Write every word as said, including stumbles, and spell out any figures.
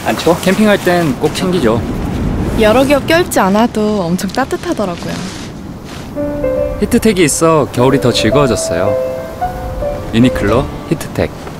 안 추워? 캠핑할 땐 꼭 챙기죠. 여러 겹 껴입지 않아도 엄청 따뜻하더라고요. 히트텍이 있어 겨울이 더 즐거워졌어요. 유니클로 히트텍.